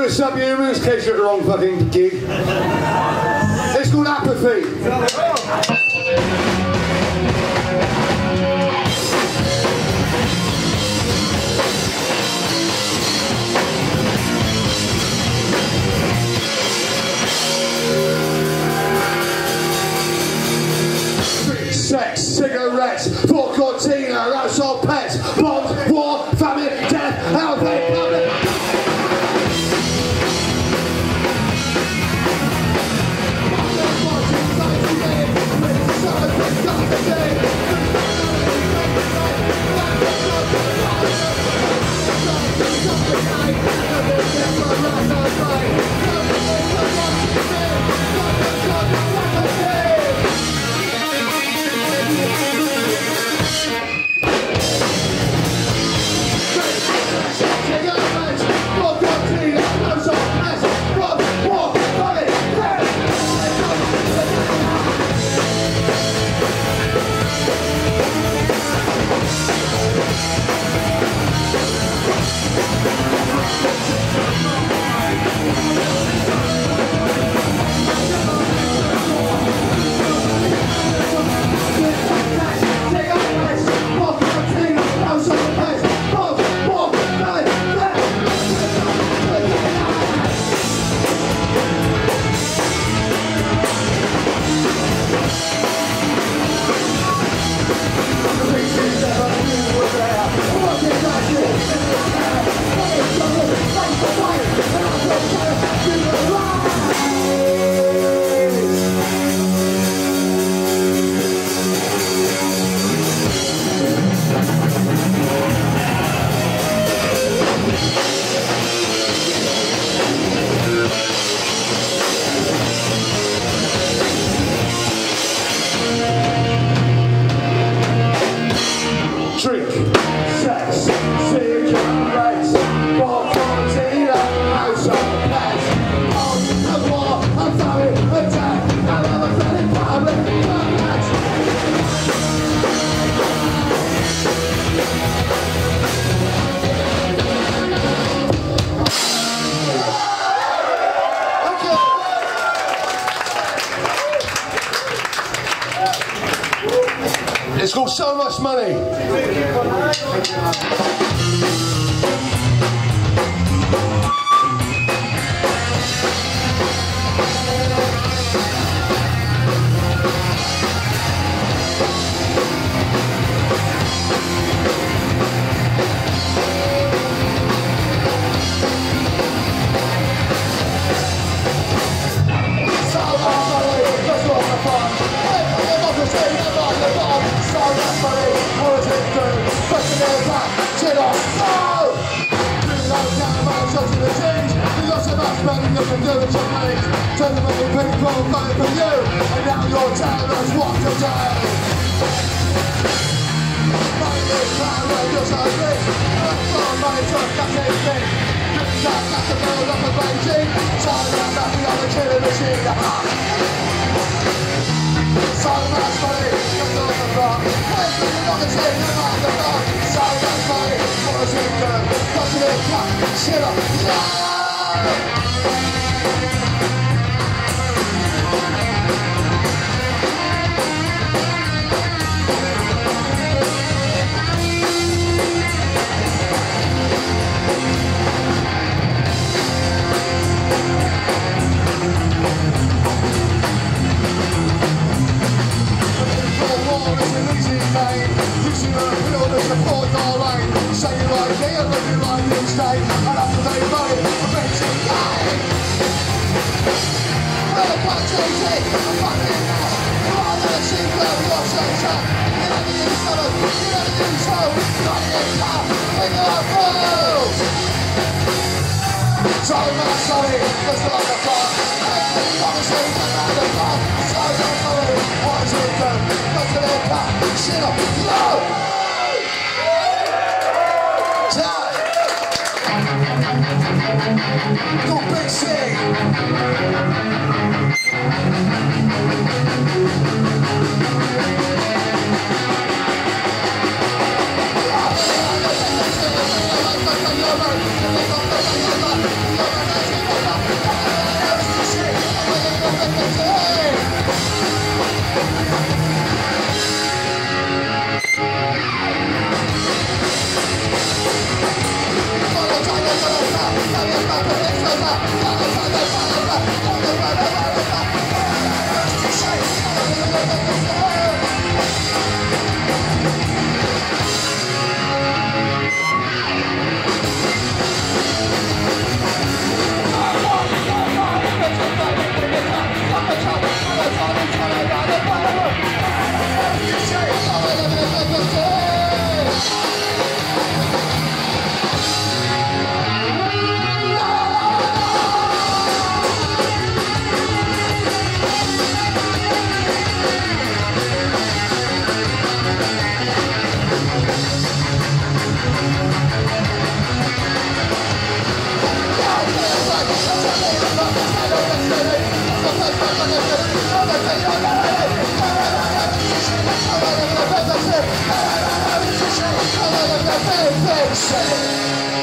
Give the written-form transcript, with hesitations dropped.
with Subhumans, in case you're at the wrong fucking gig. It's called Apathy. 3 sex, cigarettes, 4 cortina, household pets, bombs, war, famine, death, how they public. Drink, sex, cigarettes, war, cortina, household pets, bombs, and war, and famine, and death, and other friendly public permits. It's got so much money. Tell the many people voted for you, and now you're telling us what to do. Money is power and you're so rich. More money to a fucking thing. That's the build up of Beijing. Telling them that we are the killing machine. So much money, just on the block. Wait, you're not the team, you're not the block. So much money, what is it good? What's it in cut? Shit up, yeah! So much sorry, let's go on the bar. Obviously, around the bar. So much sorry, what is it done? Let's get it back, shit up, low! Time! Go Big C! You're Say